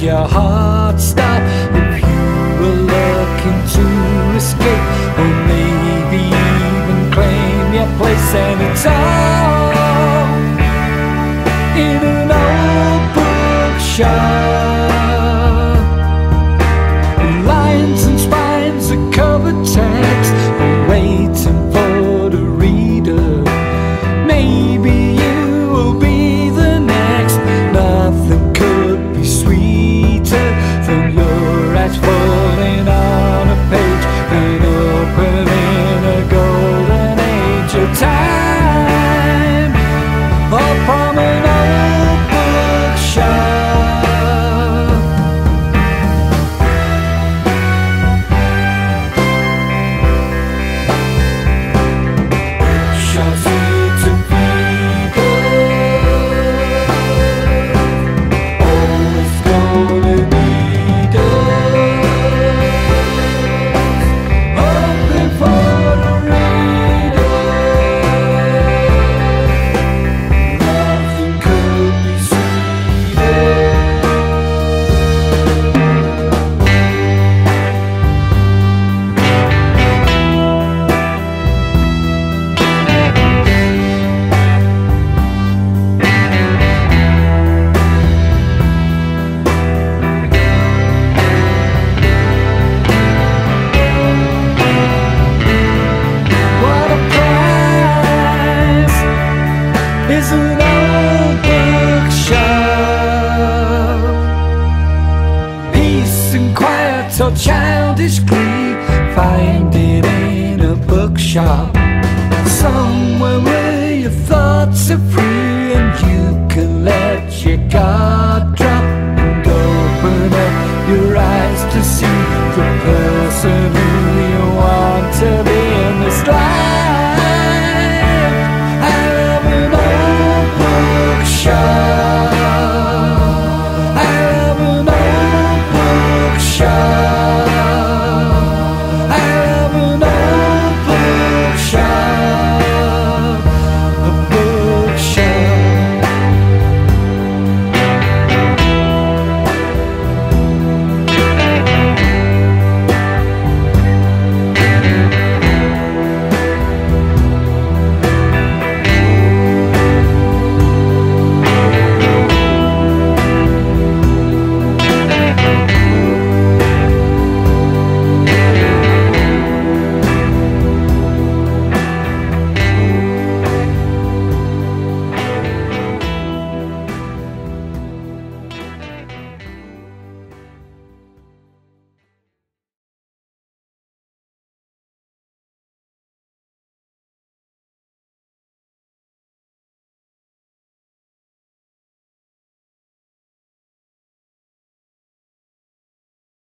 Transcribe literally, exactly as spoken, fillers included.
your heart stop if you were looking to escape, or maybe even claim your place. And it's all in an old bookshop. Lines and spines of covered text are waiting for the reader. Maybe you will be the next. Nothing could be sweeter than your eyes falling on a page and opening a golden age of time, all from an old bookshop. Bookshops here to feed us, always gonna need us, open for the reader. Nothing could be sweeter. What a prize is an old bookshop. Peace and quiet or childish glee, find it in a bookshop. Somewhere where your thoughts are free and you can let your guard drop and open up your eyes to see the